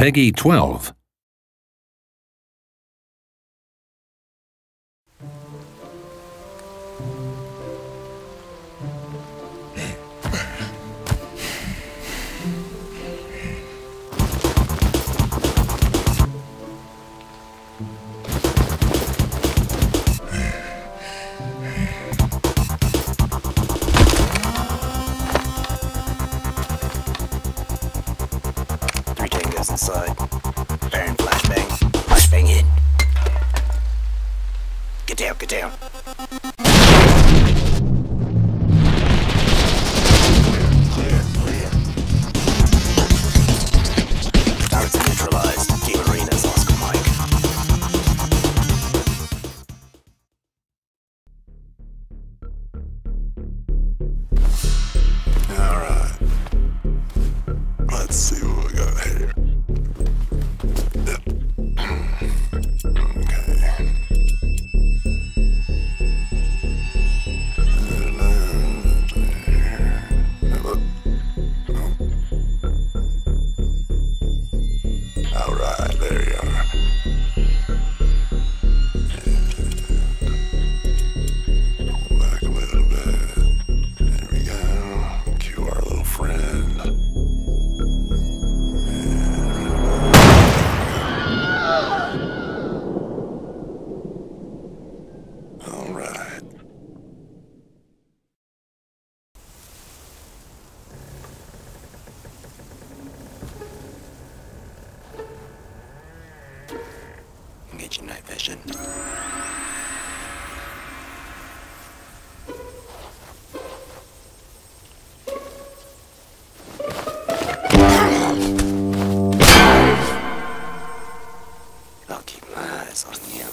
Peggy 12. Inside. Baron flashbang. Flashbang in. Get down, get down. Targets neutralized. Team Arena's Oscar Mike. Alright. Let's see what we got here. Alright, there you are. Pull back a little bit. There we go. Cue our little friend. Alright. Get your night vision. I'll keep my eyes on you.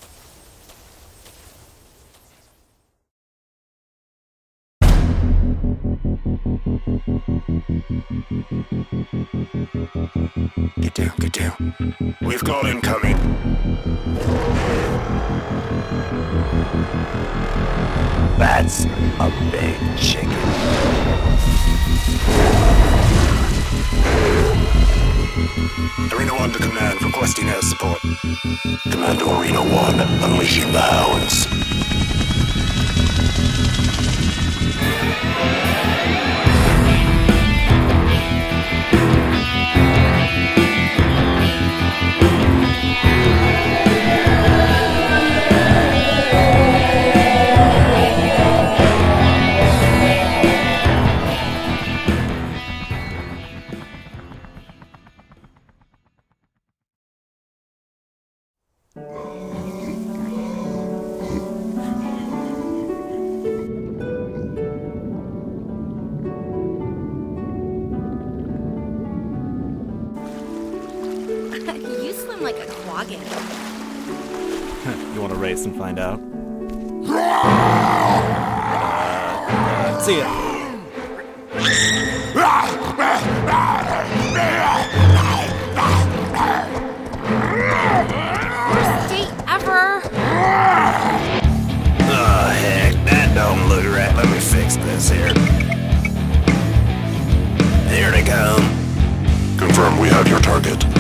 Get down, get down. We've got incoming. That's a big chicken. Arena 1 to Command, requesting air support. Commando Arena 1, unleashing the hounds. You swim like a quaggan. You want to race and find out? See ya. Worst date ever. Oh, heck, that don't look right. Let me fix this here. Here they come. Confirm we have your target.